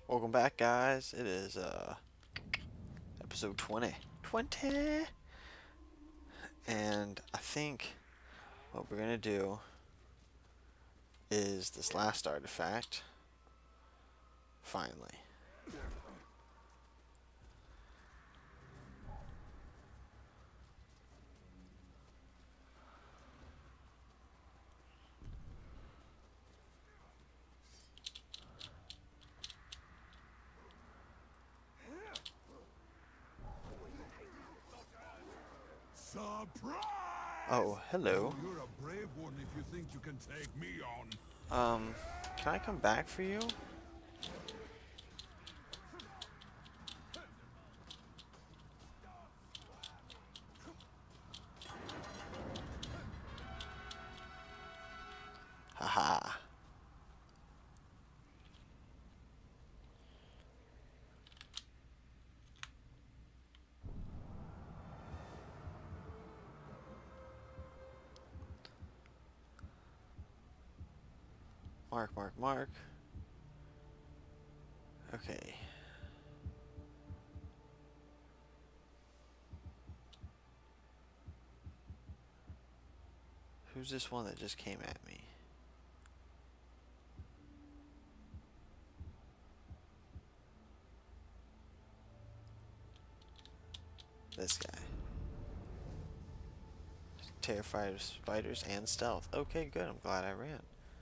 Welcome back, guys. It is episode 20. 20! And I think what we're gonna do is this last artifact. Finally. Surprise! Oh, hello. You're a brave one if you think you can take me on. Can I come back for you? Haha. Mark, mark, mark. Okay. Who's this one that just came at me? This guy. Terrified of spiders and stealth. Okay, good. I'm glad I ran.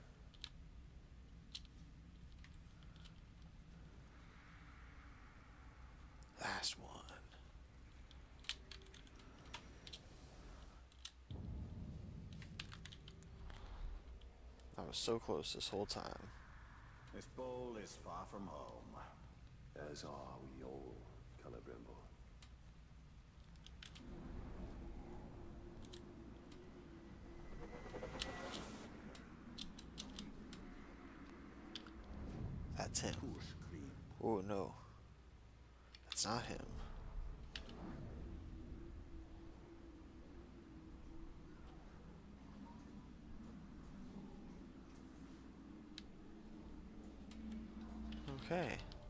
Last one. I was so close this whole time. This bowl is far from home, as are we all, Calabrimbo. That's him. Oh no. That's not him. Okay.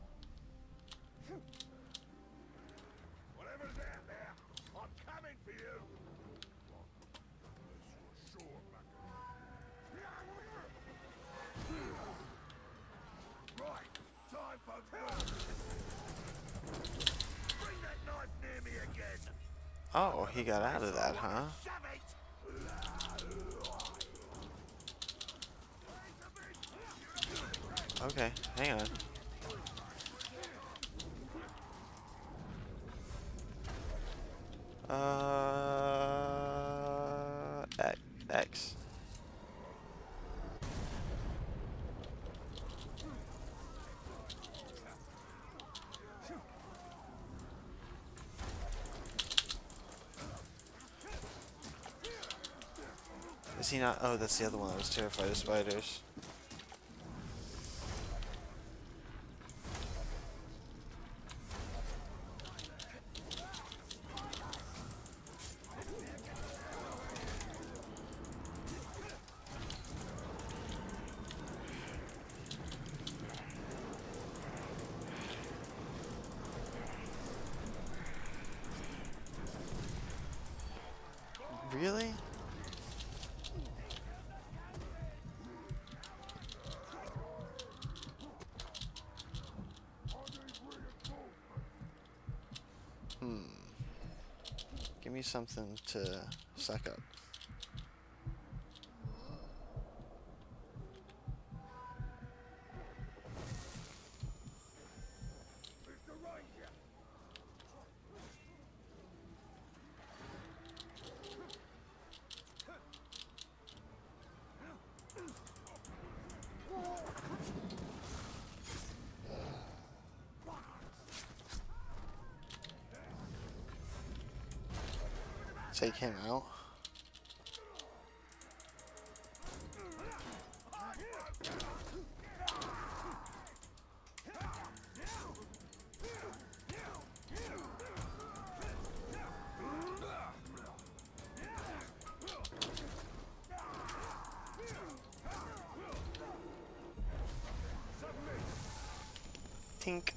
Whatever's out there, I'm coming for you. Right, time for work. Bring that knife near me again. Oh, he got out of that, huh? Shove it. Okay, hang on. X. Is he not? Oh, that's the other one that was terrified of spiders. Really? Give me something to suck up. Take him out. Tink.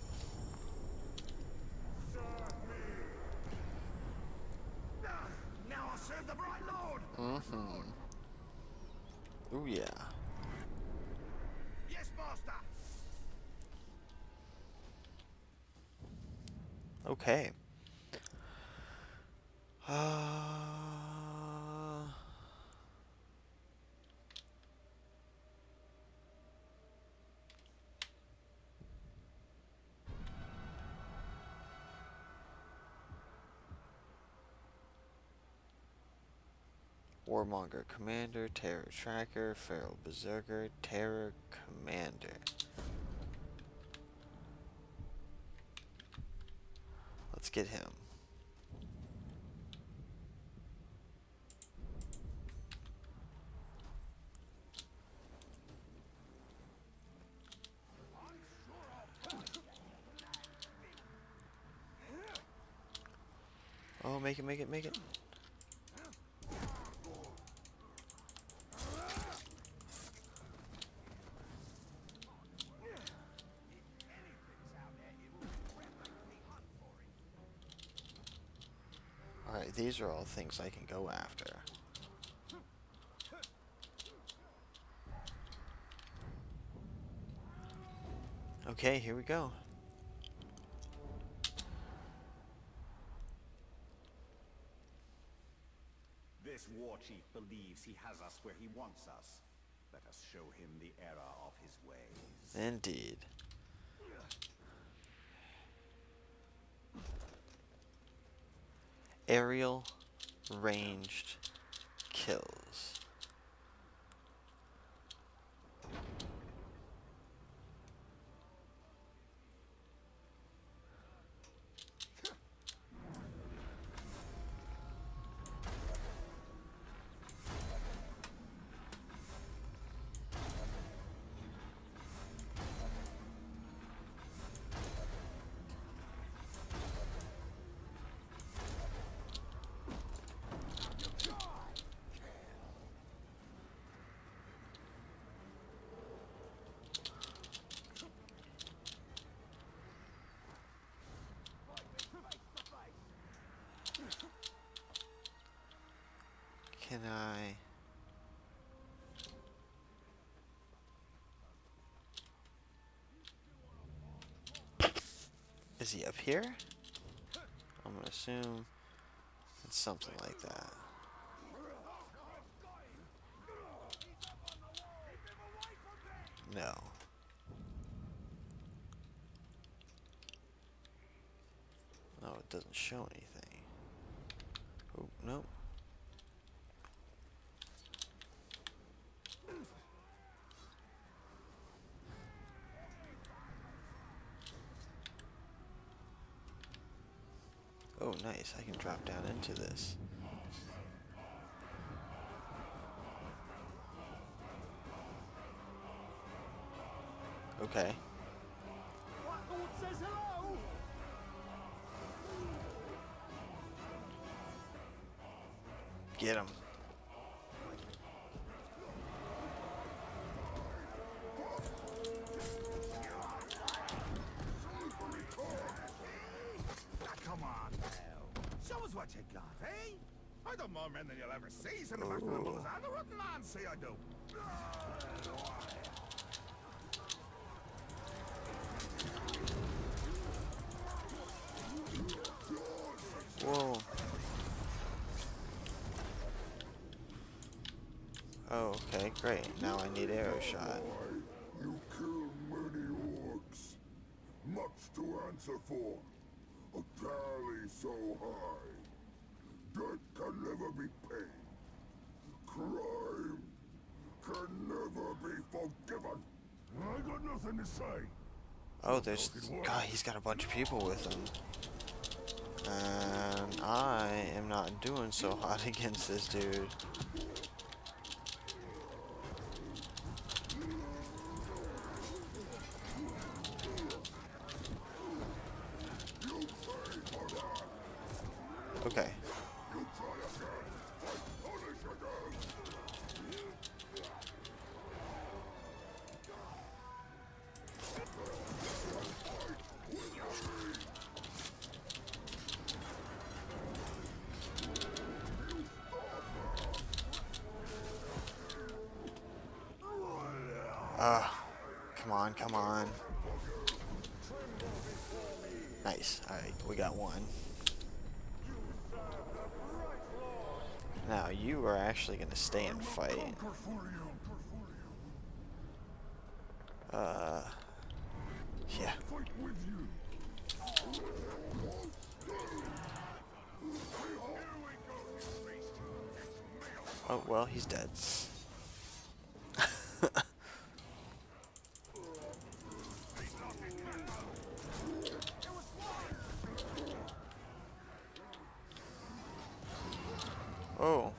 Now I serve the bright lord. Mm-hmm. Ooh, yeah. Yes, master. Okay. Warmonger Commander, Terror Tracker, Feral Berserker, Terror Commander. Let's get him. Oh, make it, make it, make it. Alright, these are all things I can go after. Okay, here we go. This war chief believes he has us where he wants us. Let us show him the error of his ways. Indeed. Aerial ranged kills. Can I... Is he up here? I'm gonna assume it's something like that. No. No, it doesn't show anything. Oh, nope. Oh, nice. I can drop down into this. Okay. Lord says hello. Get him. Come on now. Show us what you got, eh? I don't more men than you'll ever see. Send them back to the bull's and the rotten man, see I do. Whoa. Oh, okay, great. Now I need arrow shot. You kill many orcs. Much to answer for. A tally so high. Debt can never be paid. Crime can never be forgiven. I got nothing to say. Oh, there's... God, he's got a bunch of people with him. And I am not doing so hot against this dude. Okay. Come on, come on. Nice. Alright, we got one. Now, you are actually going to stay and fight. Yeah. Oh, well, he's dead. Oh.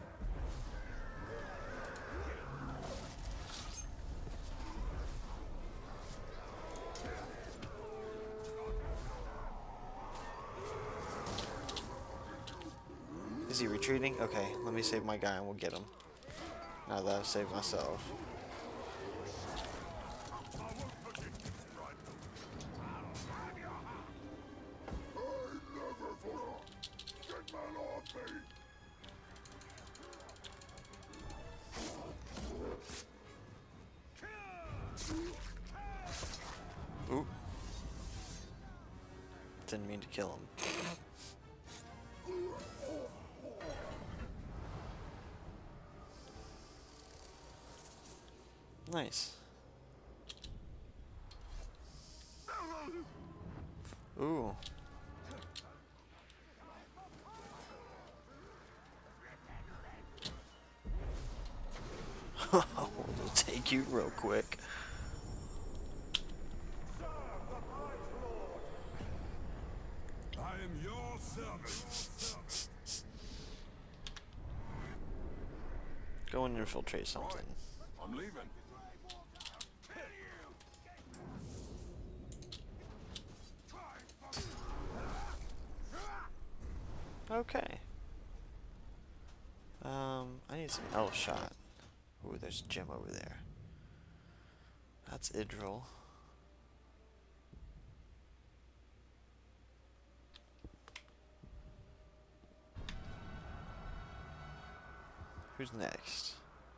Is he retreating? Okay, let me save my guy and we'll get him. Now that I've saved myself. Ooh. Didn't mean to kill him. Nice. Ooh. We'll take you real quick. I am your servant. Go and infiltrate something. I'm leaving. Okay. I need some elf shot. Ooh, there's a gem over there. That's Idril. Who's next?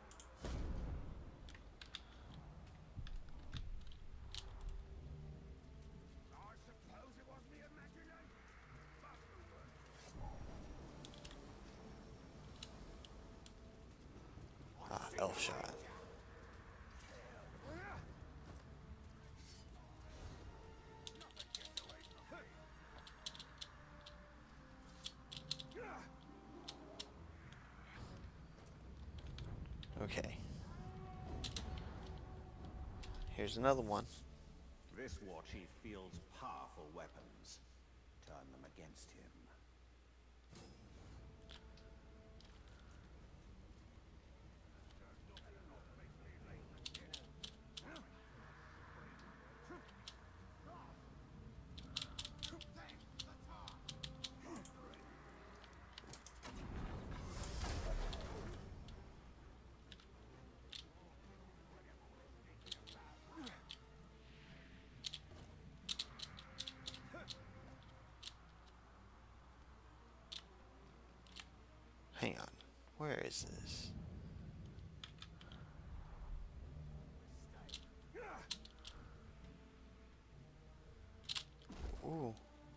Elf shot. Okay. Here's another one. This war chief wields powerful weapons. Turn them against him. Hang on. Where is this? Ooh.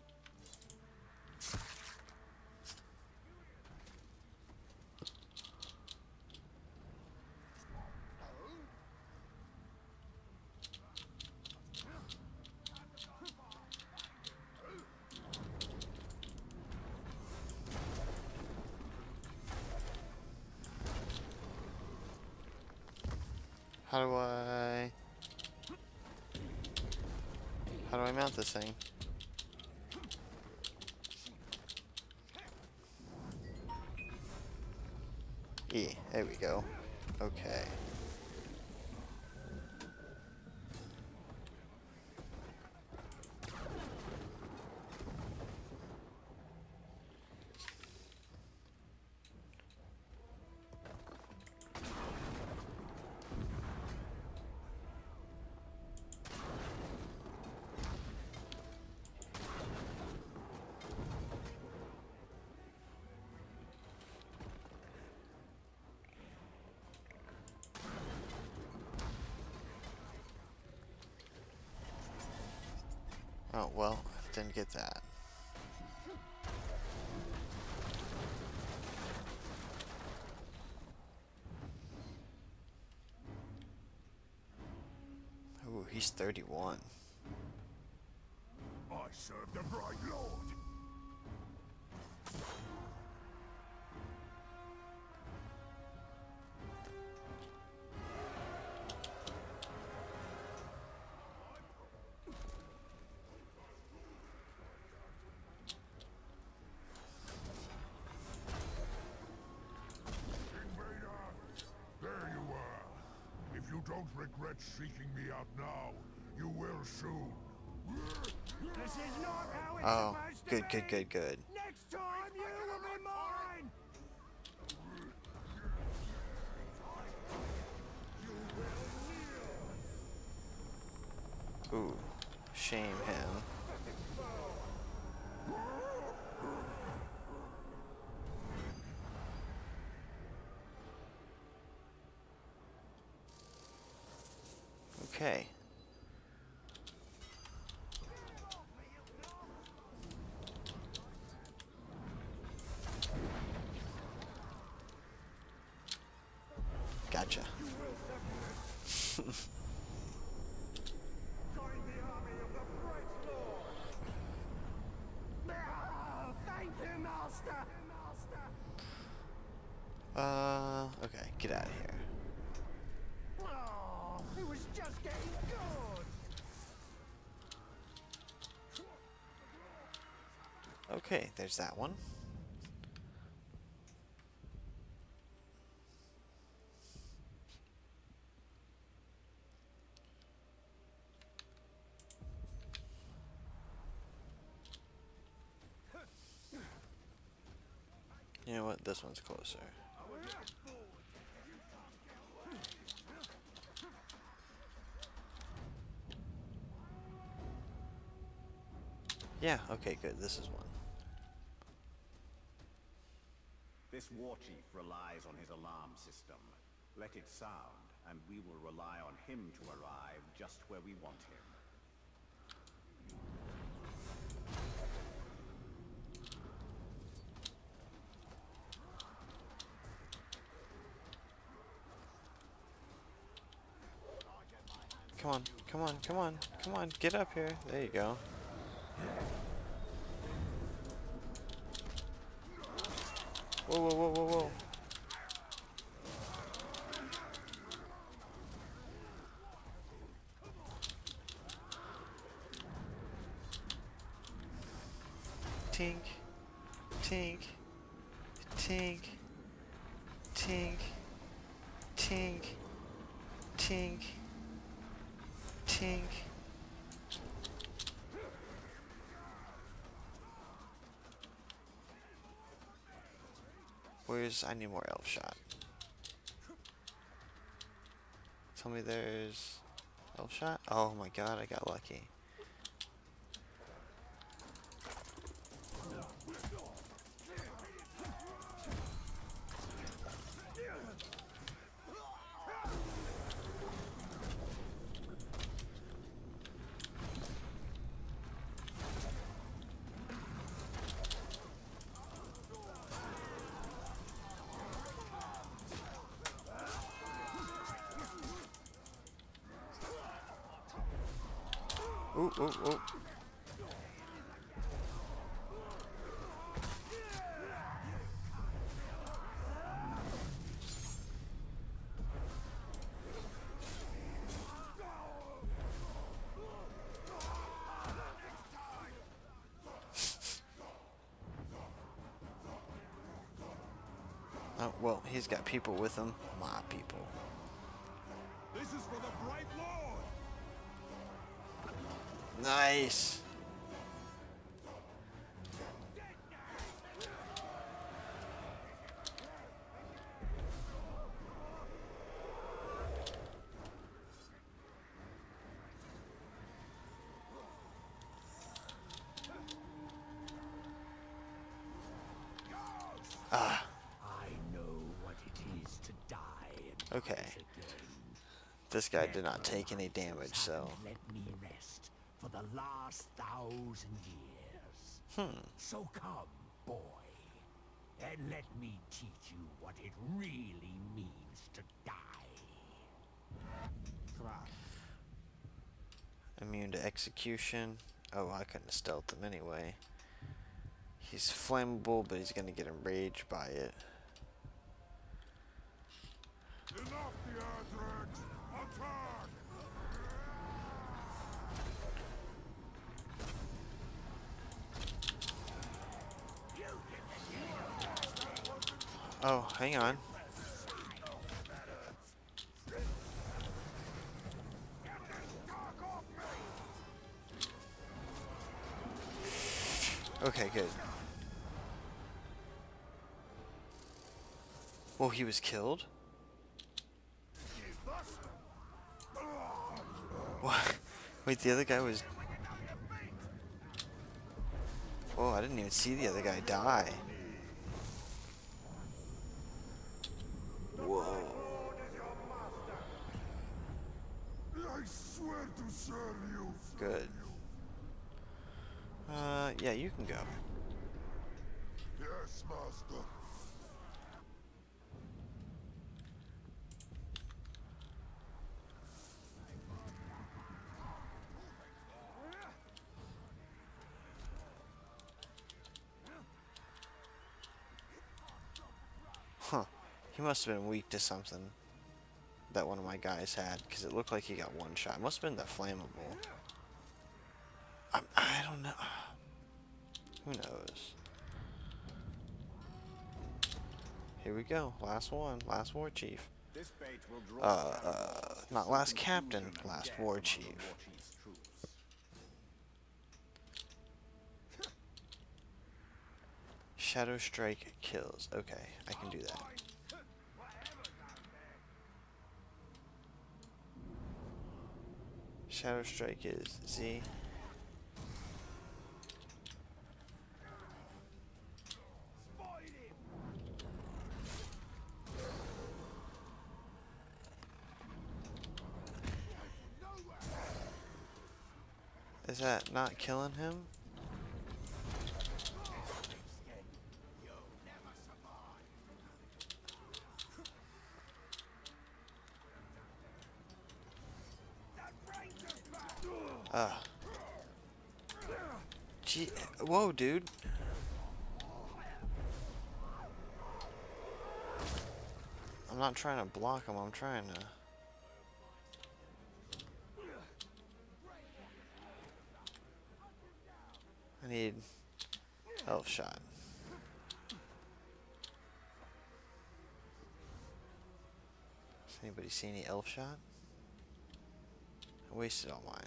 How do I mount this thing? E, there we go. Okay. Oh, well, didn't get that. Ooh, he's 31. I serve the Bright Lord. There you are. If you don't regret seeking me out now, you will soon. This is not how it's Oh, supposed to good, be. good, good, good. Next time you will be mine. Ooh, shame him. Okay. Gotcha. Join the army of the Bright Lord. Ah, thank you, Master. Okay, get out of here. Oh, it was just getting good. Okay, there's that one. You know what? This one's closer. Yeah, okay, good. This is one. This war chief relies on his alarm system. Let it sound, and we will rely on him to arrive just where we want him. Come on, come on, come on, come on, get up here. There you go. Whoa, whoa, whoa, whoa, whoa. Tink, tink, tink, tink, tink, tink, tink. Where's, I need more elf shot. Tell me there's elf shot? Oh my god, I got lucky. Ooh, ooh, ooh. Oh, well, he's got people with him. My people. This is for the Bright Lord. Nice. Ah, I know what it is to die and okay. rise again. This guy did not take any damage, so. Let me rest, for the last 1,000 years. So come, boy, and let me teach you what it really means to die. Immune to execution. Oh, I couldn't stealth him anyway. He's flammable, but he's gonna get enraged by it. Enough the Adrax! Attack! Oh, hang on. Okay, good. Well, he was killed? What? Wait, the other guy was... Oh, I didn't even see the other guy die. Whoa. I swear to serve you. Good. Yeah, you can go. Yes, master. Huh. He must have been weak to something that one of my guys had, because it looked like he got one shot. It must have been the flammable. I don't know. Who knows? Here we go. Last one. Last war chief. This bait will draw Not last captain. Last war chief. Shadow Strike kills. Okay, I can do that. Shadow Strike is Z. Is that not killing him? Gee, whoa, dude. I'm not trying to block him, I'm trying to... I need elf shot. Does anybody see any elf shot? I wasted all mine.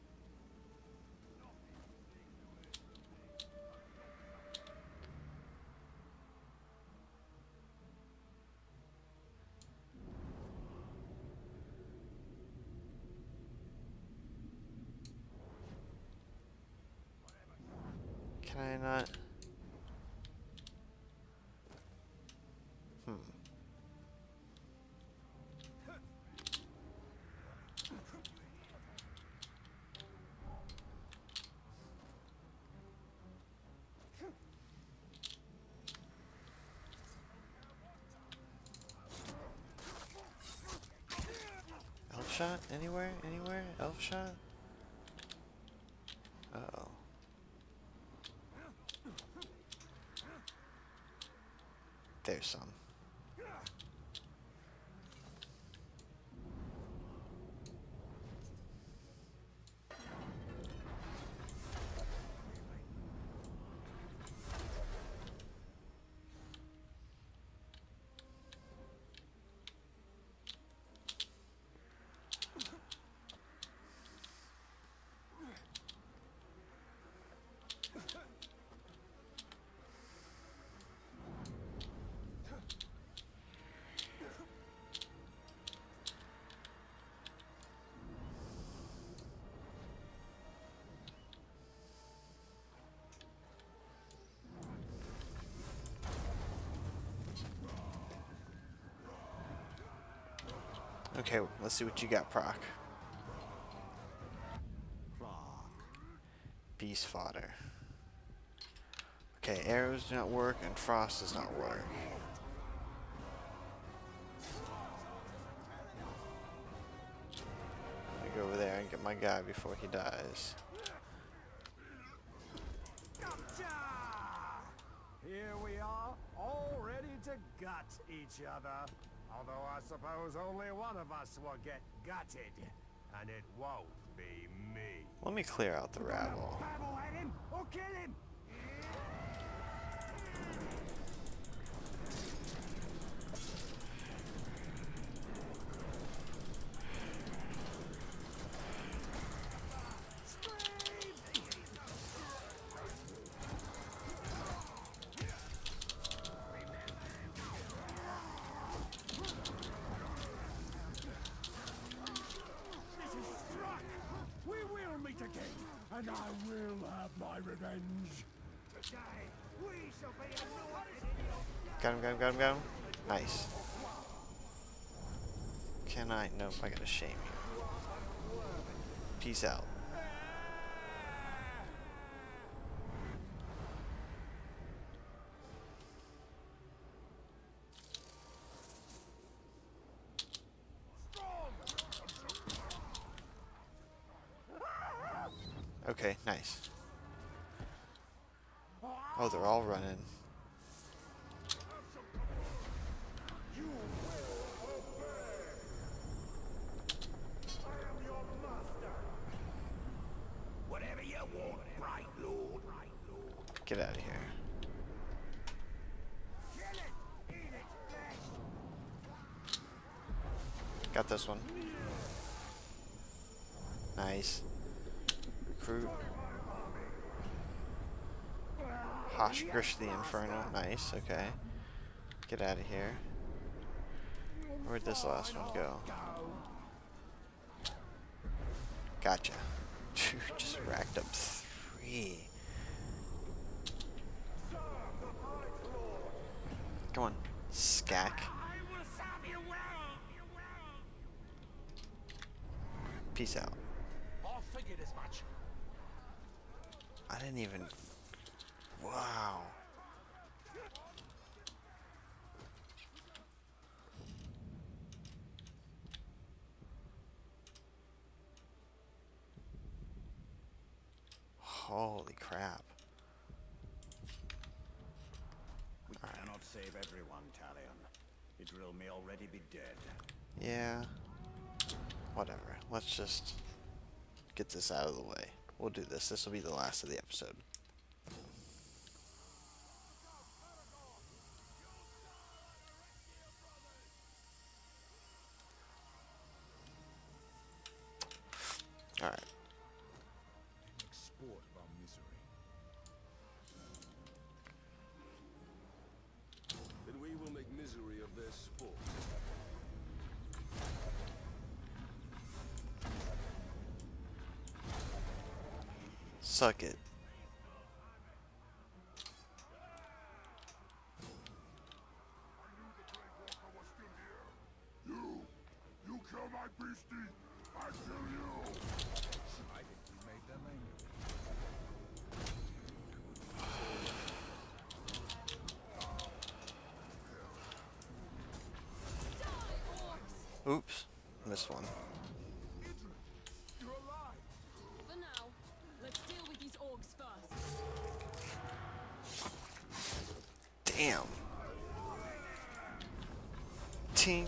Can I not? Elf shot? Anywhere? Anywhere? Elf shot? Uh-oh. There's some. Okay, let's see what you got, Proc. Beast fodder. Okay, arrows do not work and frost does not work. Let me go over there and get my guy before he dies. Here we are, all ready to gut each other. Although I suppose only one of us will get gutted. And it won't be me. Let me clear out the rabble. Babble at him or kill him! And I will have my revenge. Today, we shall be Got him, got him, got him, got him. Nice. Can I? Nope, I gotta shame you. Peace out. Okay, nice. Oh, they're all running. whatever you want, Bright Lord. Get out of here. Got this one. Nice. Recruit. Hosh Grish the Inferno. Nice, okay. Get out of here. Where'd this last one go? Gotcha. Just racked up 3. Come on, Skak. Peace out. I figured as much. I didn't even... Wow. Holy crap. We cannot save everyone, Talion. Idril may already be dead. Yeah. Whatever. Let's just get this out of the way. We'll do this. This will be the last of the episode. Alright. Make sport of our misery. Then we will make misery of their sport. Suck it. You kill my beastie, I kill you. I think we made them angry. Oops. Missed one. You're alive. For now, let's deal with these orcs first. Damn. Tink.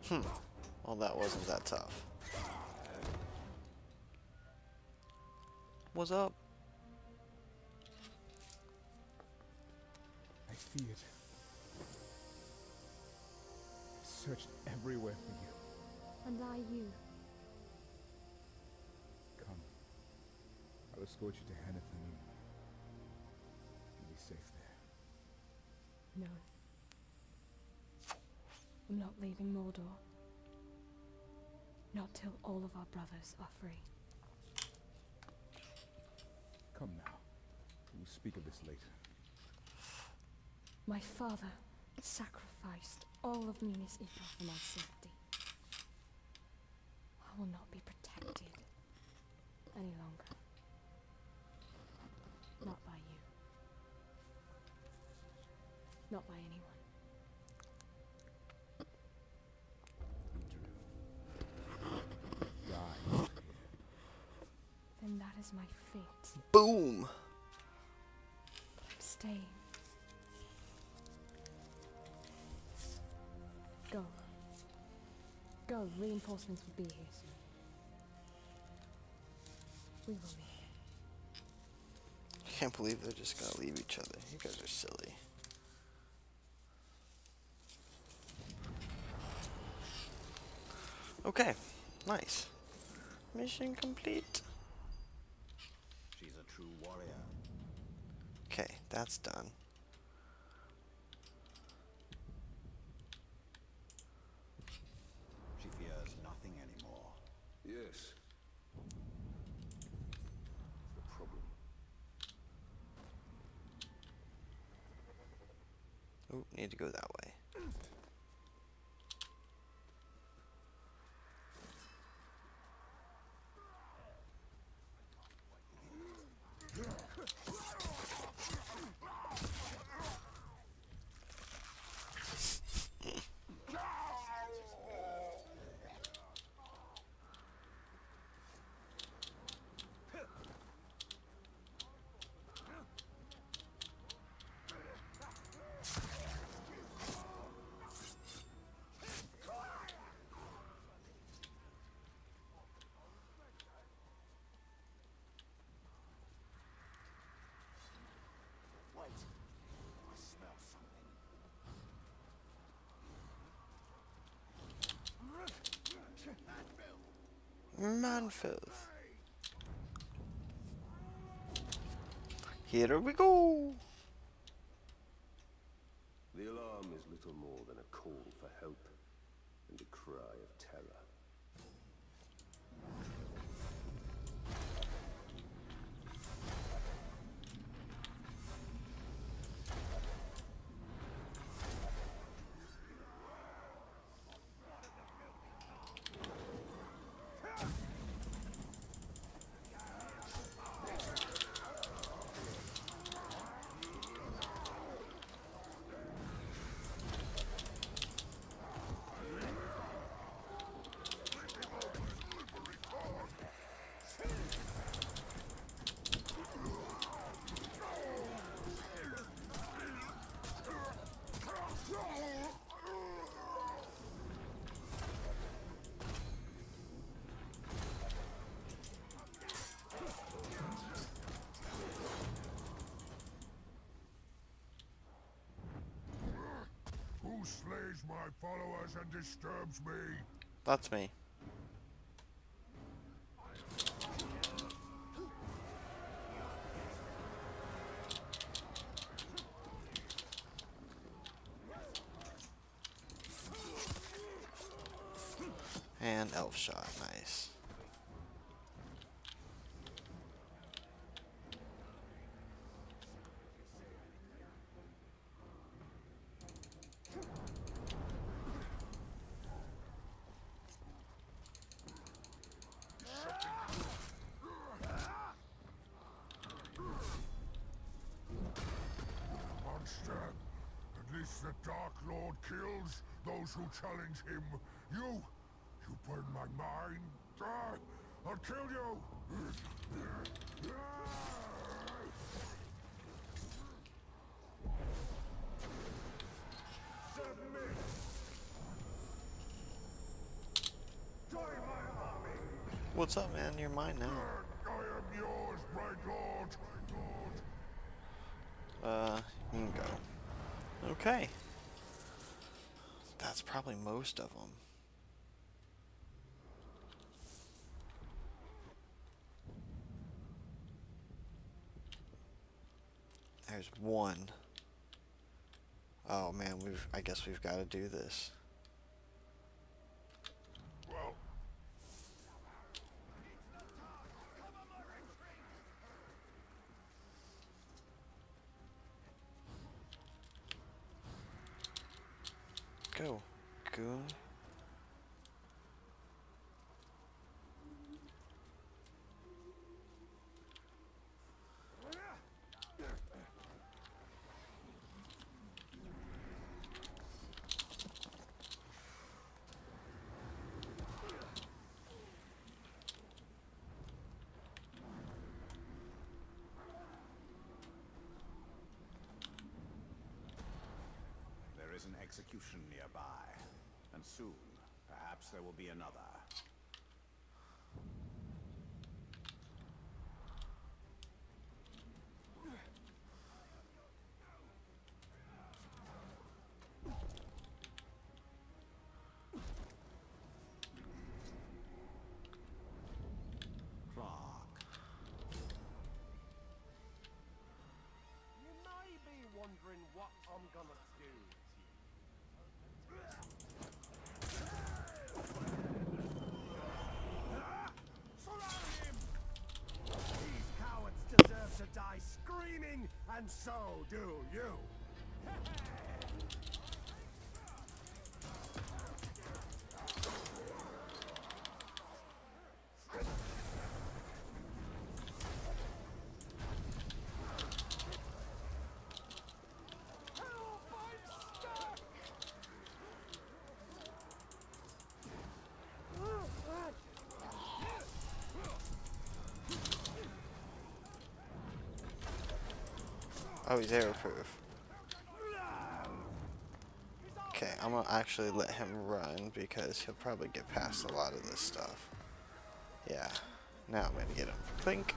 Well, that wasn't that tough. What's up? I feared. I searched everywhere for you. And I you. Come. I'll escort you to Hanathan. You'll be safe there. No. I'm not leaving Mordor. Not till all of our brothers are free. Come now. We'll speak of this later. My father sacrificed all of Minas Ithil for my safety. I will not be protected any longer. Not by you. Not by anyone. Die. Then that is my fate. Boom! I'm staying. Go. Go. Reinforcements will be here soon. We will meet. I can't believe they're just gonna leave each other. You guys are silly. Okay, nice. Mission complete. She's a true warrior. Okay, that's done. She fears nothing anymore. Yes. The problem. Ooh, need to go that way. Wait. I smell something. Manfilth. Here we go. The alarm is little more than a call for help and a cry of terror. Who slays my followers and disturbs me? That's me. And elf shot, nice. Monster! At least the Dark Lord kills those who challenge him. You burn my mind. I'll kill you! What's up, man? You're mine now. I am yours, bright lord. You can go. Okay. That's probably most of them. There's one. Oh man, I guess we've got to do this. Well, Go, goon. There is an execution nearby, and soon, perhaps there will be another. Clark. You may be wondering what I'm gonna do to you. Surround him! These cowards deserve to die screaming, and so do you. Oh, he's arrow proof. Okay, I'm gonna actually let him run because he'll probably get past a lot of this stuff. Yeah. Now I'm gonna get him. Clink.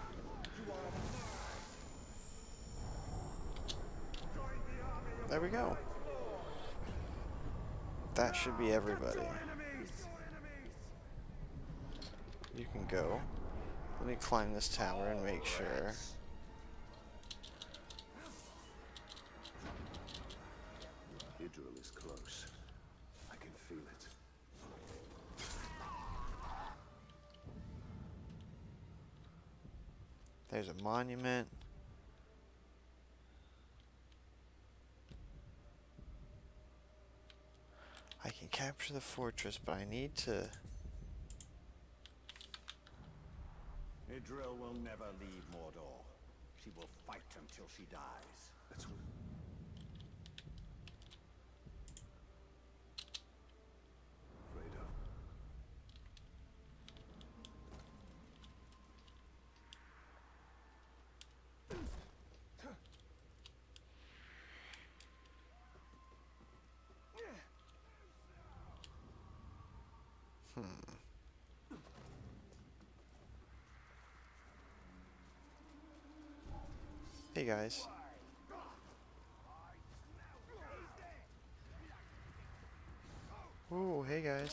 There we go. That should be everybody. You can go. Let me climb this tower and make sure. Idril is close. I can feel it. There's a monument. I can capture the fortress, but I need to... Idril will never leave Mordor. She will fight until she dies. That's what... Afraid of. Hey guys. Ooh, hey guys.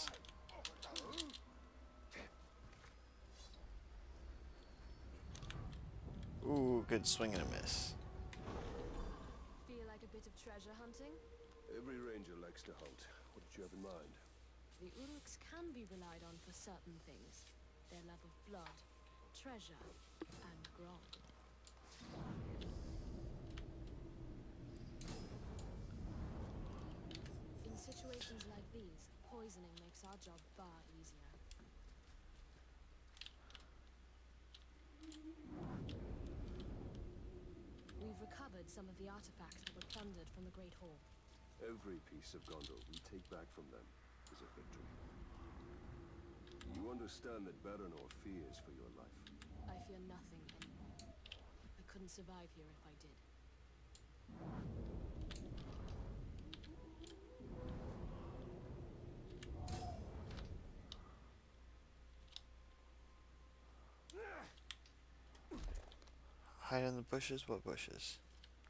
Ooh, good swing and a miss. Feel like a bit of treasure hunting? Every ranger likes to hunt. What did you have in mind? The Uruks can be relied on for certain things. Their love of blood, treasure, and grog. In situations like these, poisoning makes our job far easier. We've recovered some of the artifacts that were plundered from the Great Hall. Every piece of Gondor we take back from them is a victory. You understand that Baranor fears for your life. I fear nothing anymore. I couldn't survive here if I did. Hide in the bushes? What bushes?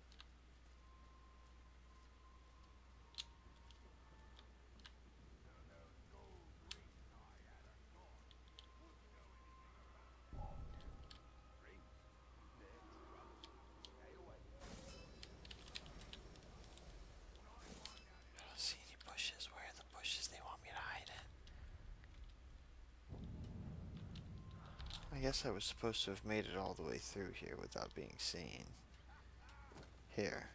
I don't see any bushes. Where are the bushes they want me to hide in? I guess I was supposed to have made it all the way through here without being seen. Here.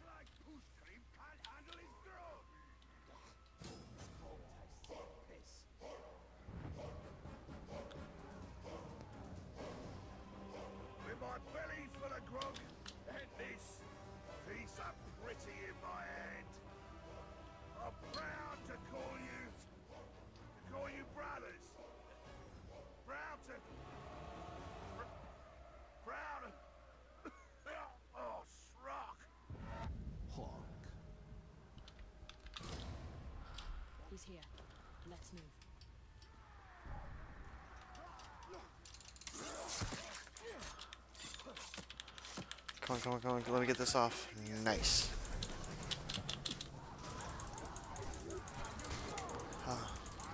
With my belly full of grog and this piece of pretty in my hand, I'm proud to call you brothers. Proud to proud oh Srock. Hawk. He's here. Let's move. Come on, come on, come on. Let me get this off. Nice. Ah.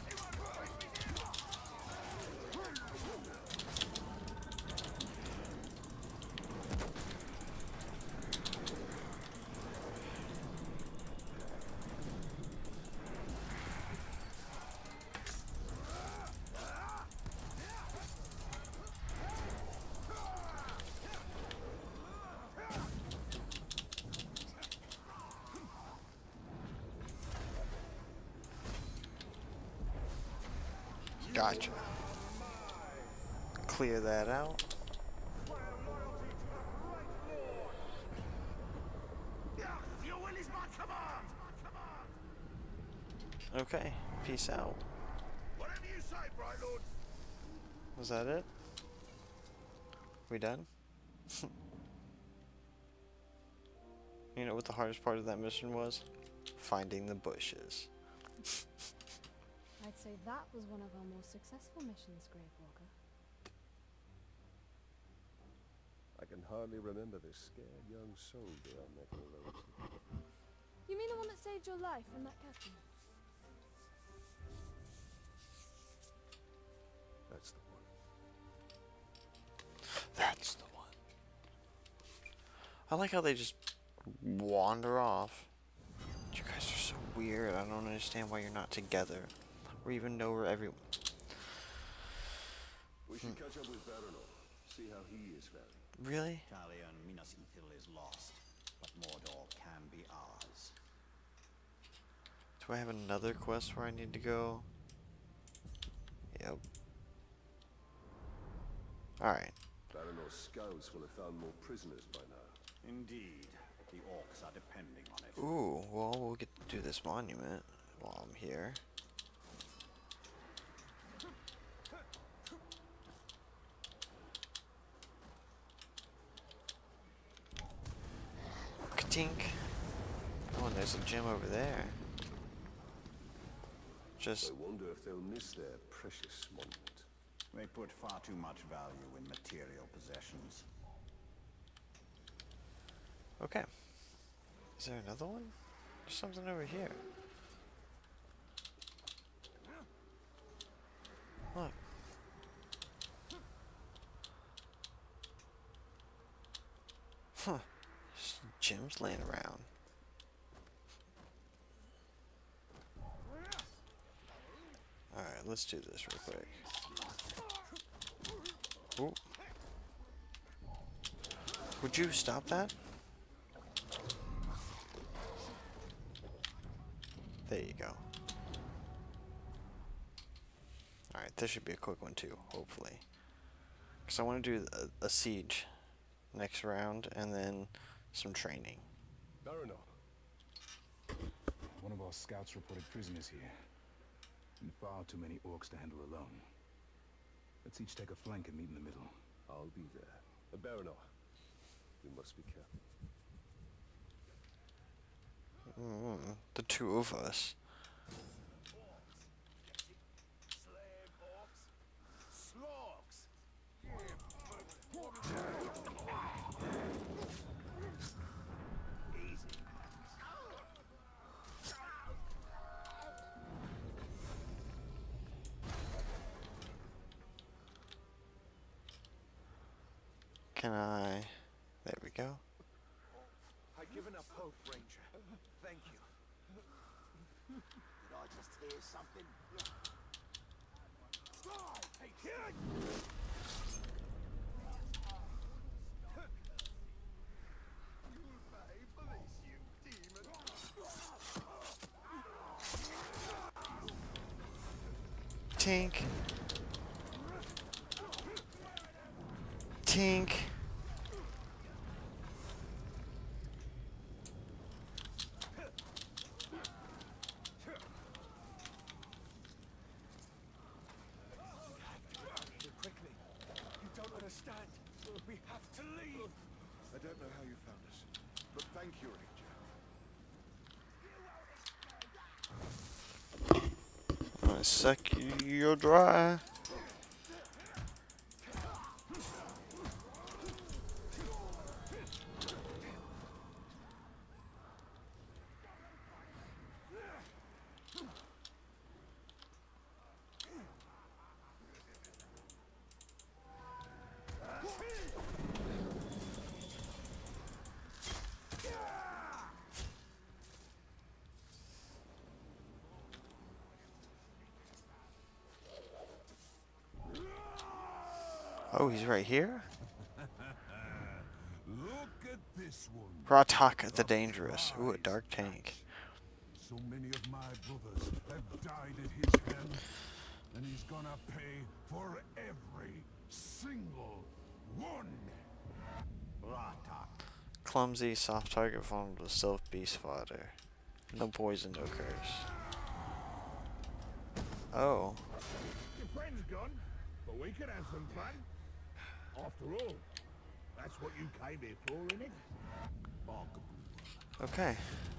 Gotcha. Clear that out. Your will is my command. Okay, peace out. Whatever you say, Bright Lord. Was that it? We done? You know what the hardest part of that mission was? Finding the bushes. I'd say that was one of our most successful missions, Gravewalker. I can hardly remember the scared young soldier on that road. You mean the one that saved your life from that captain? That's the one. That's the one. I like how they just wander off. You guys are so weird. I don't understand why you're not together. Or even know where everyone. We should catch up with Baranor, see how he is faring. Really? Talia and Minas Ithil is lost, but Mordor can be ours. Do I have another quest where I need to go? Yep. Alright. Baranor's scouts will have found more prisoners by now. Indeed, the orcs are depending on it. Ooh, well, we'll get to do this monument while I'm here. Ka-tink. Oh, and there's a gem over there. Just, I wonder if they'll miss their precious monument. They put far too much value in material possessions. okay. Is there another one? There's something over here. Look. Huh. There's gems laying around. Alright, let's do this real quick. Ooh. Would you stop that? There you go. Alright, this should be a quick one too, hopefully. Because I want to do a siege next round and then some training. Baranor. One of our scouts reported prisoners here. And far too many orcs to handle alone. Let's each take a flank and meet in the middle. I'll be there. Baranor, we must be careful. The two of us. Slam orcs. Slogs. Can I? There we go. I've given up hope, Ranger. Thank you. Did I just hear something? Hey, kid! You'll pay for this, you demon! Tink. Tink. Quickly. You don't understand. We have to leave. I don't know how you found us, but thank you, Ranger. I'm gonna suck you dry. Oh, he's right here? Look at this one. Ratak the Dangerous. Ooh, a dark tank. So many of my brothers have died at his hands, and he's gonna pay for every single one. Ratak. Clumsy, soft target formed with stealth beast fodder. No poison, no curse. Oh. Your friend's gone, but we can have some fun. After all, that's what you came here for, innit? Okay.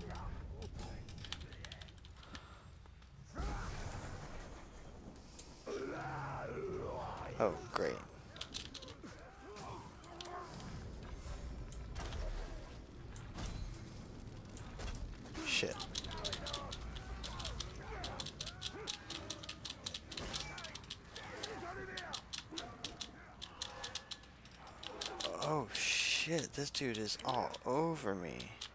Oh, great. Shit. Oh shit, this dude is all over me.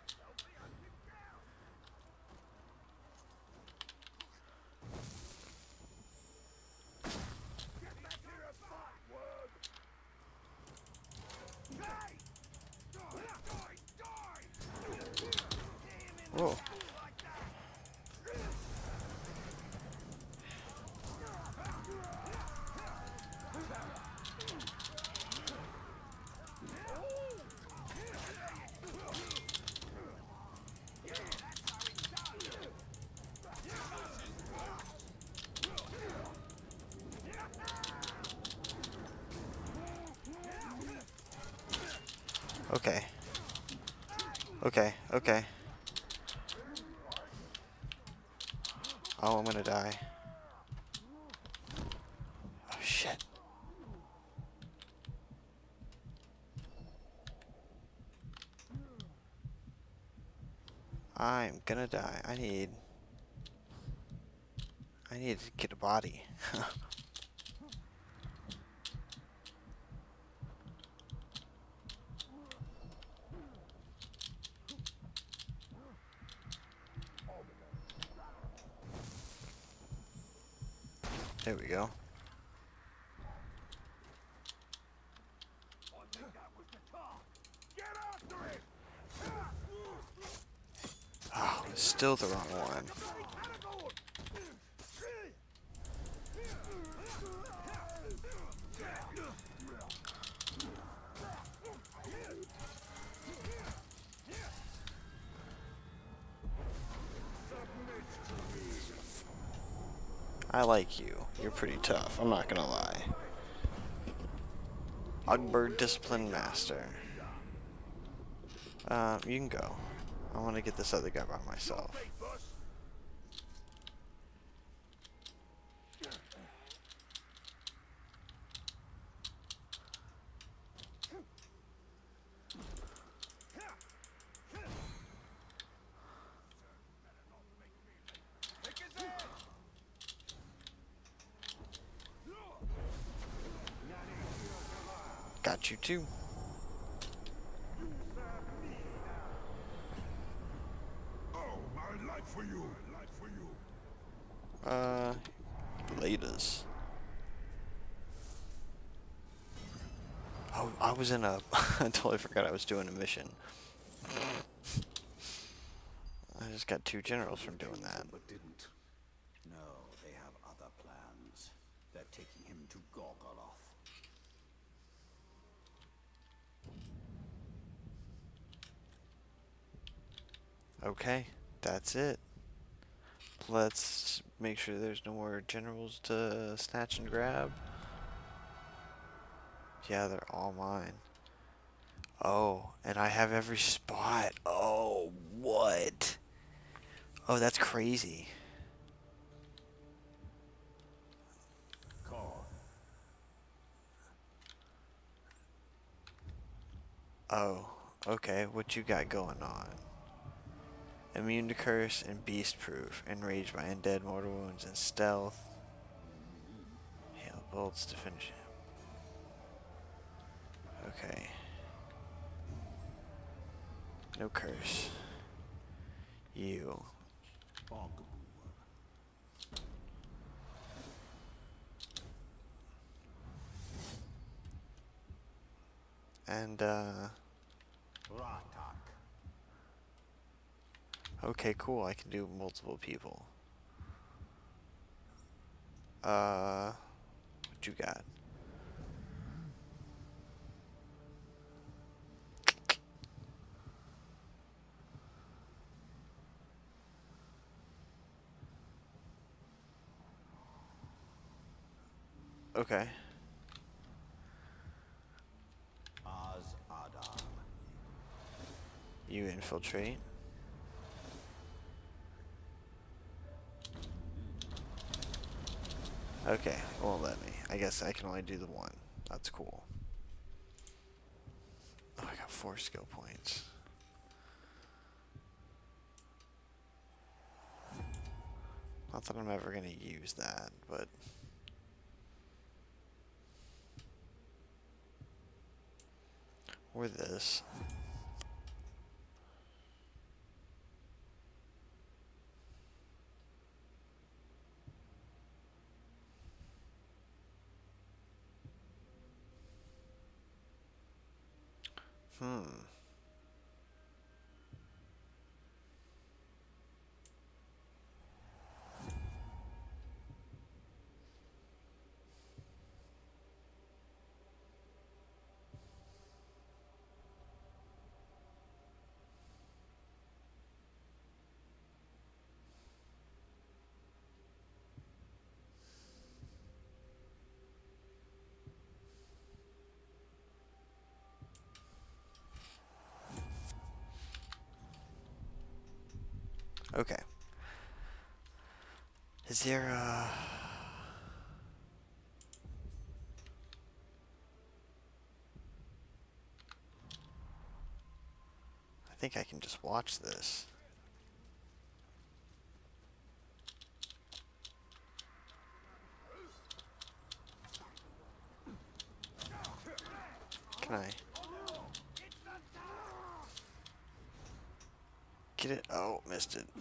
Whoa. Okay. Okay, okay. Oh, I'm gonna die. Oh, shit. I'm gonna die. I need to get a body. There we go. Oh, it's still the wrong one. I like you. You're pretty tough. I'm not gonna lie. Ogbird Discipline Master. You can go. I want to get this other guy by myself. Got you too. light for you. Light for you. Laters. Oh, I was in a... I totally forgot I was doing a mission. I just got 2 generals from doing that. But didn't. No, they have other plans. They're taking him to Gorgoroth. Okay, that's it. Let's make sure there's no more generals to snatch and grab. Yeah, they're all mine. Oh, and I have every spot. Oh, what? Oh, that's crazy. Oh, okay. What you got going on? Immune to curse and beast proof. Enraged by undead, mortal wounds, and stealth. Hail bolts to finish him. Okay. No curse. You. And, okay, cool. I can do multiple people. What you got? Okay. You infiltrate. Okay, it won't let me. I guess I can only do the one. That's cool. Oh, I got 4 skill points. Not that I'm ever gonna use that, but... or this. Okay. Is there a... I think I can just watch this. Can I? Get it? Oh, missed it.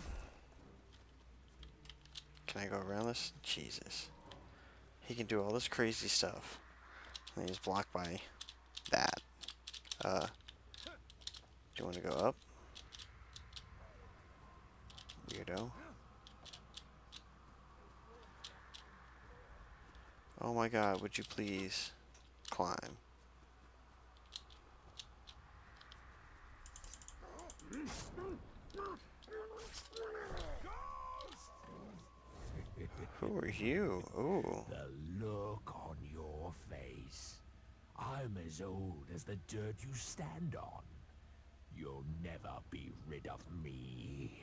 Can I go around this? Jesus. He can do all this crazy stuff. And he's blocked by that. Do you want to go up? Weirdo. Oh my god, would you please climb? Who are you? Ooh. The look on your face. I'm as old as the dirt you stand on. You'll never be rid of me.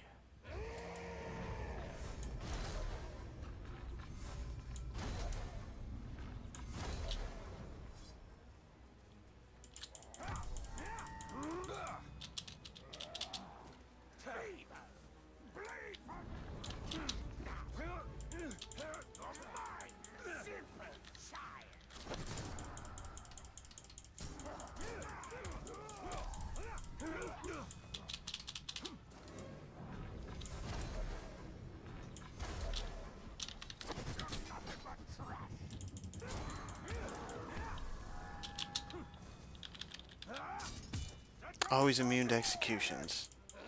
Oh, he's immune to executions.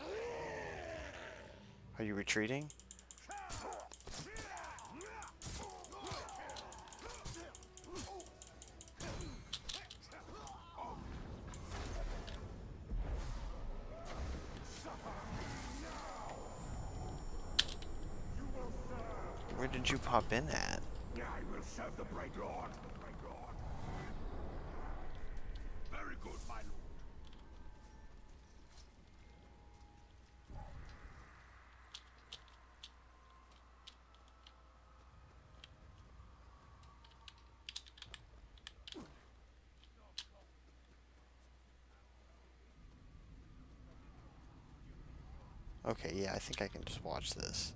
Are you retreating? Where did you pop in at? I will serve the Bright Lord. Very good, my lord. Okay, yeah, I think I can just watch this.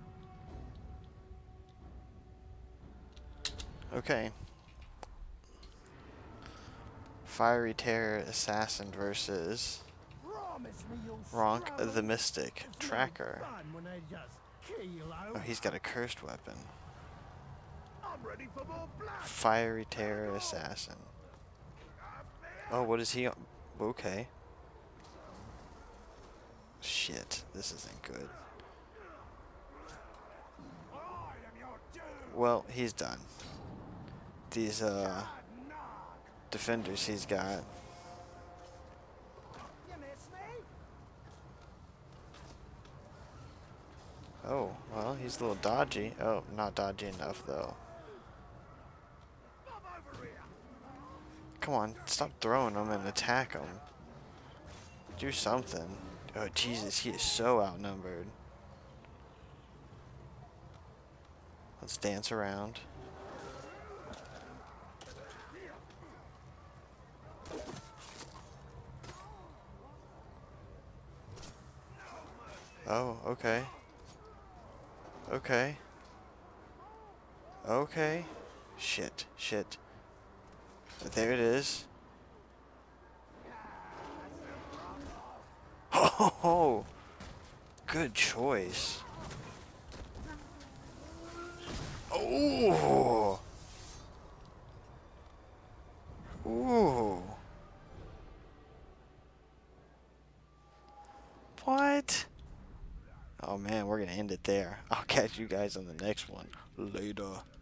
Okay. Fiery Terror Assassin versus Ronk the Mystic Tracker. Oh, he's got a cursed weapon. Fiery Terror Assassin. Oh, what is he on? Okay. Shit, this isn't good. Well, he's done. These, defenders he's got. Oh, well, he's a little dodgy. Oh, not dodgy enough, though. Come on, stop throwing them and attack them. Do something. Oh, Jesus, he is so outnumbered. Let's dance around. Oh, okay. Okay. Okay. Shit, shit. There it is. Oh, good choice. Oh. Ooh. What? Oh man, we're gonna end it there. I'll catch you guys on the next one. Later.